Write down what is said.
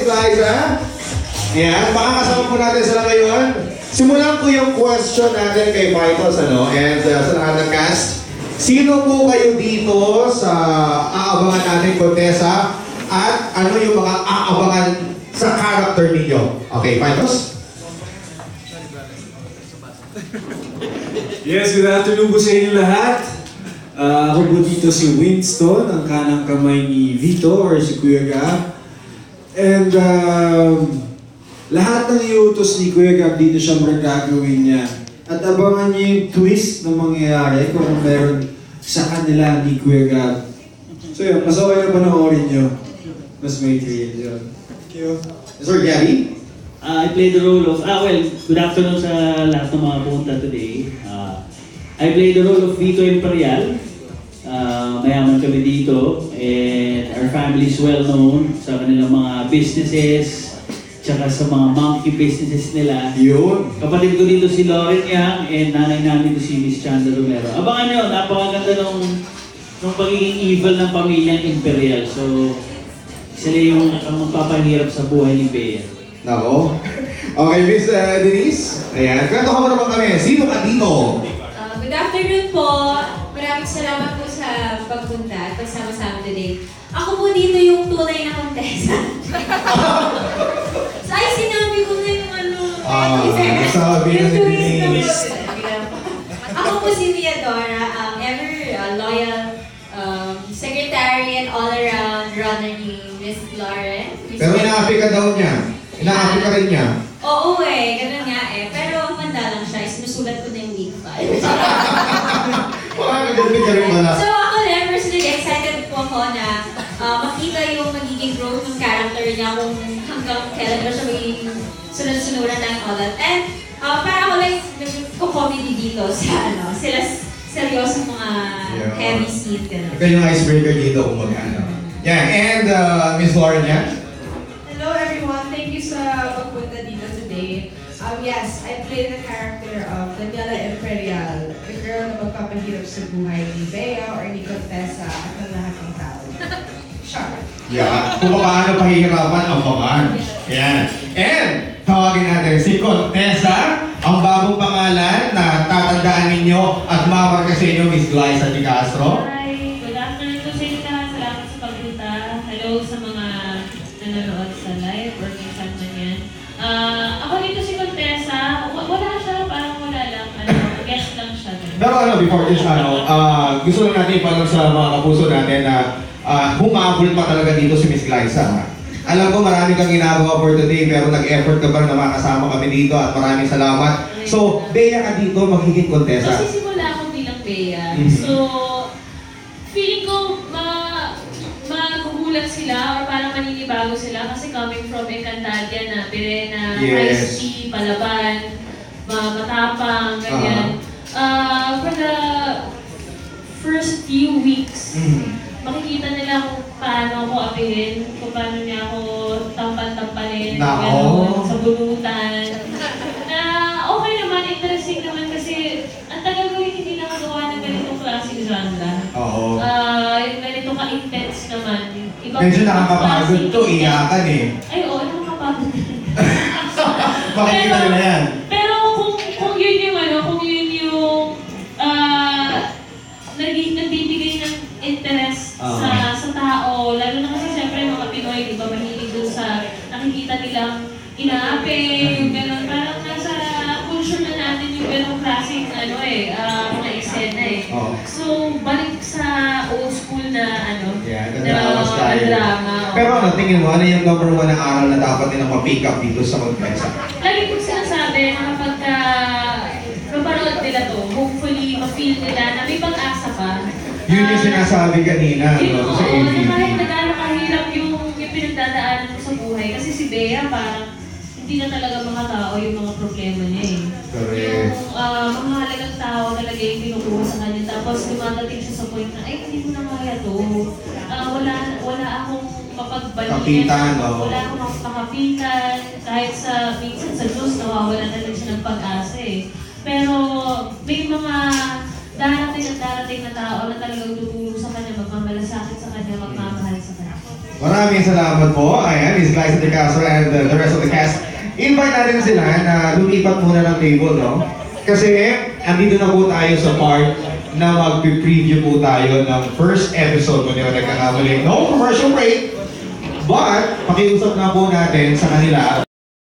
Liza. Yan, makakasama po natin sila ngayon. Simulan ko yung question natin kay Vitos, and sa lahat ng cast. Sino po kayo dito sa aabangan natin Contessa at ano yung mga aabangan sa character ninyo? Okay, Vitos? Yes, good afternoon po sa inyo lahat. Ako po dito si Winston, ang kanang kamay ni Vito or si Kuya Gab. And lahat ng iutos ni Kuya Gab dito siyempre gagawin niya. At abangan niyo yung twist na mangyayari kung meron sa kanila ni Kuya Gab. So yun, mas okay na panoorin niyo. Mas may thrill yun. Thank you. Sir Gabby? I played the role of, good afternoon sa lahat ng mga pumunta today. I played the role of Vito Imperial. Mayaman kami dito and our family is well known sa kanilang mga businesses tsaka sa mga monkey businesses nila. Yun. Kapatid ko dito si Lauren Yang and nanay namin ko si Miss Chanda Romero. Abangan nyo, napakaganda nung pagiging evil ng pamilyang Imperial. So, sila yung magpapahirap sa buhay ni Bea. Nako. Okay, Miss Denise. Ayan, kwento ka mo naman kami. Sino ka dito? Good afternoon po. Maraming salamat po sa pagpunta at pagsama-sama today. Ako po dito yung tunay na Contessa. So, ay, sinabi ko na yung sabi na ni Denise. Ako po si Theodora, ever loyal secretary and all-around runner ni Miss Lauren. Pero inaapi ka daw niya. Inaapi ka rin niya. Oo ganun nga Pero manda lang siya, sinusulat ko na yung week 5. Nagdamit ka rin pala. So ako rin, personally excited po ako na makita yung magiging growth ng character niya kung hanggang kailan ba siya magiging sunod-sunuran ng all that. And para ako like nag-comedy dito sa sila seryoso mga heavy scene. Ikaw yung icebreaker dito kung magkano. Yeah, and Miss Lauren yan? Hello everyone, thank you sa pagpunta dito today. Yes, I play the character of Daniela Imperial, the girl na magpapahirap sa buhay ni Bea or ni Contessa at ng lahat ng tao. Sure. Yeah, kung paano pahihirapan ang paman. Yan. And tawagin natin si Contessa, ang bagong pangalan na tatandaan ninyo at mamarka sa inyo, Miss Glyza Di Castro. Hi! Good afternoon po sa inyo lahat. Salamat sa pagpunta. Hello sa mga nanonood sa live or minsan man yan. Ako dito si Contessa. Wala siya, parang wala lang. Guest lang siya. Pero before this, gusto lang natin ipalam sa mga kapuso natin na humabol pa talaga dito si Miss Glyza. Alam ko marami kang ginagawa for today, pero nag-effort ka ba na makasama kami dito at maraming salamat. So, Bea ka dito, magiging Contessa. Kasi simula ako bilang Bea. So, feeling ko magugulat sila or parang maninibago sila kasi coming from Encantadia na Pirena, High Sea, Palaban, matapang, ganyan. For the first few weeks, makikita nila kung paano ako apihin, kung paano niya ako tampan-tampanin, sa bunutan. Okay naman, interesting naman kasi ang tagal ko hindi nakagawa ng ganitong klaseng genre. Oo. Yung ganito ka-intense naman. Medyo nakakapagod to, iyakan eh. Ay, oo, nakakapagod. Makikita nila yan. Pero kung yun yung kung yun yung nagbibigay ng interest sa tao, lalo na kasi siyempre mga Pinoy, di ba, mahilig dun sa nakikita nilang inaapi, yung gano'n, parang nasa culture na natin yung gano'ng klaseng mga eksena So, balik sa old school na drama. Pero tingin mo, ano yung number 1 na aral na dapat nilang ma-pick up dito sa Contessa? Lagi ko sinasabi na kapag mapanood nila to, hopefully ma-feel nila na may pag-asa pa. Yun yung sinasabi kanina, sa ABP. Kahit na gano'ng kahirap yung pinagdadaanan mo sa buhay. Kasi si Bea parang hindi na talaga mga tao yung mga problema niya Correct. Yung mahalagang tao talaga yung kinukuha sa kanya. Tapos dumadating siya sa point na, ay, hindi ko na kaya to. Wala akong mapagbalikan. Kapitan, Wala akong makapitan. Kahit minsan sa Diyos, nawawala na rin siya ng pag-asa Pero may mga darating na tao na talagang tutulong sa kanya, magmamalasakit sa kanya, magmamahal sa kanya. Maraming salamat po. Ayan, Miss Glyza De Castro and the rest of the cast. Invite natin sila na lumipat muna ng table, no? Kasi, andito na po tayo sa part na mag-preview po tayo ng first episode kung di ba nagkakamali. No commercial break, but pakiusap na po natin sa kanila